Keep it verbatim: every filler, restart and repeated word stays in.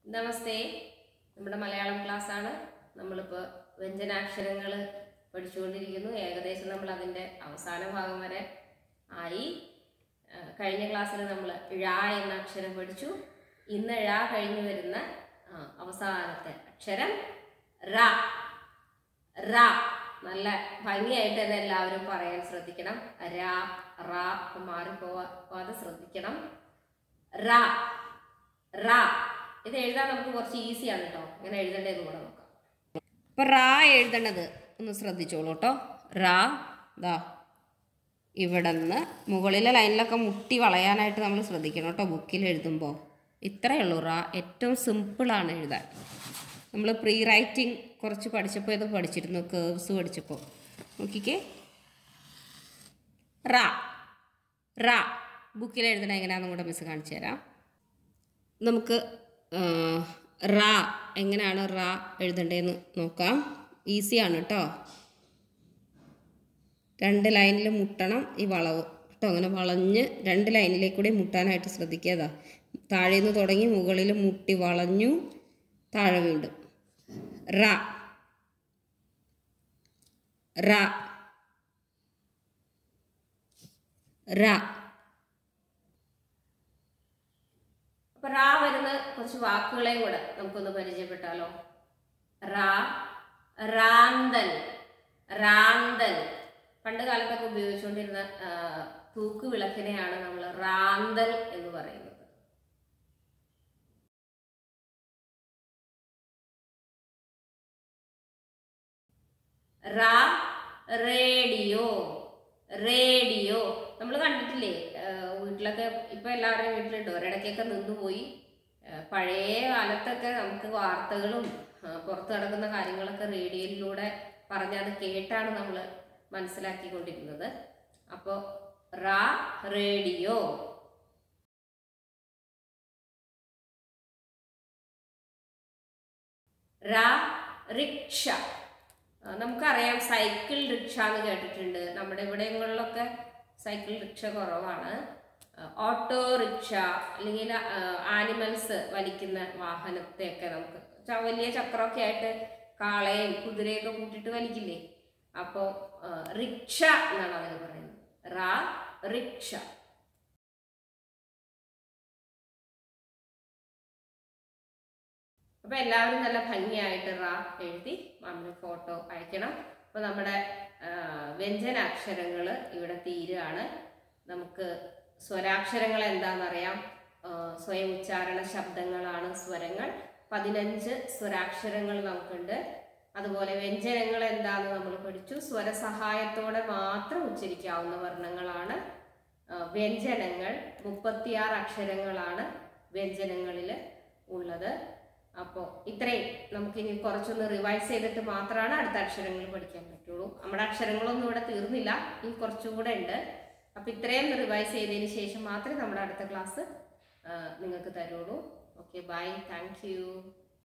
നമസ്തേ. നമ്മുടെ മലയാളം ക്ലാസ് ആണ്. നമ്മളിപ്പോൾ വ്യഞ്ജനാക്ഷരങ്ങൾ പഠിച്ചുകൊണ്ടിരിക്കുന്നു. ഏകദേശം നമ്മൾ അതിൻ്റെ അവസാന ഭാഗം വരെ ആയി. കഴിഞ്ഞ ക്ലാസ്സിൽ നമ്മൾ ഴ എന്ന അക്ഷരം പഠിച്ചു. ഇന്ന് ഴ കഴിഞ്ഞു വരുന്ന അവസാനത്തെ അക്ഷരം റ. റ നല്ല ഭംഗിയായിട്ട് തന്നെ എല്ലാവരും പറയാൻ ശ്രദ്ധിക്കണം. ര റ മാറിപ്പോവാതെ ശ്രദ്ധിക്കണം. റ റ ഇത് എഴുതാൻ നമുക്ക് കുറച്ച് ഈസിയാണ് കേട്ടോ. ഇങ്ങനെ എഴുതേണ്ടതെന്ന് കൂടെ നോക്കാം. അപ്പോൾ റ എഴുതേണ്ടത് ഒന്ന് ശ്രദ്ധിച്ചോളൂ കേട്ടോ. റ ദാ ഇവിടെ നിന്ന് മുകളിലെ ലൈനിലൊക്കെ മുട്ടി വളയാനായിട്ട് നമ്മൾ ശ്രദ്ധിക്കണം കേട്ടോ. ബുക്കിൽ എഴുതുമ്പോൾ ഇത്രയേ ഉള്ളൂ. റ ഏറ്റവും സിമ്പിളാണ് എഴുതാൻ. നമ്മൾ പ്രീ റൈറ്റിംഗ് കുറച്ച് പഠിച്ചപ്പോൾ ഇത് പഠിച്ചിരുന്നു, കേർവ്സ് പഠിച്ചപ്പോൾ. നോക്കിക്കേ, റ റ ബുക്കിൽ എഴുതണ എങ്ങനെയാണെന്നും കൂടെ മിസ് കാണിച്ചു തരാം. നമുക്ക് റ എങ്ങനെയാണ് റ എഴുതേണ്ടതെന്ന് നോക്കാം. ഈസിയാണ് കേട്ടോ. രണ്ട് ലൈനിൽ മുട്ടണം ഈ വളവ് കേട്ടോ. അങ്ങനെ വളഞ്ഞ് രണ്ട് ലൈനിലേക്ക് കൂടി മുട്ടാനായിട്ട് ശ്രദ്ധിക്കുക. താഴെ നിന്ന് തുടങ്ങി മുകളിൽ മുട്ടി വളഞ്ഞു താഴെ വീണ്ടും റ റ റ. അപ്പോൾ റാ വരുന്ന കുറച്ച് വാക്കുകളെയും കൂടെ നമുക്കൊന്ന് പരിചയപ്പെട്ടാലോ. റാ റാന്തൽ. റാന്തൽ പണ്ട് കാലത്തൊക്കെ ഉപയോഗിച്ചുകൊണ്ടിരുന്ന തൂക്ക് വിളക്കിനെയാണ് നമ്മൾ റാന്തൽ എന്ന് പറയുന്നത്. റാ റേഡിയോ. റേഡിയോ നമ്മൾ കണ്ടിട്ടില്ലേ വീട്ടിലൊക്കെ. ഇപ്പം എല്ലാവരുടെയും വീട്ടിലുണ്ട്. ഒരിടയ്ക്കൊക്കെ നിന്നുപോയി. പഴയ കാലത്തൊക്കെ നമുക്ക് വാർത്തകളും പുറത്ത് നടക്കുന്ന കാര്യങ്ങളൊക്കെ റേഡിയോയിലൂടെ പറഞ്ഞത് കേട്ടാണ് നമ്മൾ മനസ്സിലാക്കിക്കൊണ്ടിരുന്നത്. അപ്പോൾ റാ റേഡിയോ. റാ റിക്ഷ. നമുക്കറിയാം സൈക്കിൾ റിക്ഷ എന്ന് കേട്ടിട്ടുണ്ട്. നമ്മുടെ ഇവിടങ്ങളിലൊക്കെ സൈക്കിൾ റിക്ഷ കുറവാണ്. ഓട്ടോറിക്ഷ അല്ലെങ്കിൽ ആനിമൽസ് വലിക്കുന്ന വാഹനത്തെയൊക്കെ നമുക്ക് വലിയ ചക്രമൊക്കെ ആയിട്ട് കാളയും കുതിരയൊക്കെ കൂട്ടിയിട്ട് വലിക്കില്ലേ. അപ്പോൾ റിക്ഷ എന്നാണ് അതിന് പറയുന്നത്. റാ റിക്ഷ. അപ്പോൾ എല്ലാവരും നല്ല ഭംഗിയായിട്ട് റാ എഴുതി നമ്മൾ ഫോട്ടോ അയക്കണം. അപ്പോൾ നമ്മുടെ വ്യഞ്ജനാക്ഷരങ്ങൾ ഇവിടെ തീരുകയാണ്. നമുക്ക് സ്വരാക്ഷരങ്ങൾ എന്താണെന്നറിയാം. സ്വയം ഉച്ചാരണ ശബ്ദങ്ങളാണ് സ്വരങ്ങൾ. പതിനഞ്ച് സ്വരാക്ഷരങ്ങൾ നമുക്കുണ്ട്. അതുപോലെ വ്യഞ്ജനങ്ങൾ എന്താണെന്ന് നമ്മൾ പഠിച്ചു. സ്വരസഹായത്തോടെ മാത്രം ഉച്ചരിക്കാവുന്ന വർണ്ണങ്ങളാണ് വ്യഞ്ജനങ്ങൾ. മുപ്പത്തിയാറ് അക്ഷരങ്ങളാണ് വ്യഞ്ജനങ്ങളിൽ ഉള്ളത്. അപ്പോൾ ഇത്രയും നമുക്കിനി കുറച്ചൊന്ന് റിവൈസ് ചെയ്തിട്ട് മാത്രമാണ് അടുത്ത അക്ഷരങ്ങൾ പഠിക്കാൻ പറ്റുള്ളൂ. നമ്മുടെ അക്ഷരങ്ങളൊന്നും ഇവിടെ തീർന്നില്ല, ഇനി കുറച്ചുകൂടെ ഉണ്ട്. അപ്പോൾ ഇത്രയും റിവൈസ് ചെയ്തതിന് ശേഷം മാത്രമേ നമ്മുടെ അടുത്ത ക്ലാസ് നിങ്ങൾക്ക് തരുള്ളൂ. Okay, bye, thank U.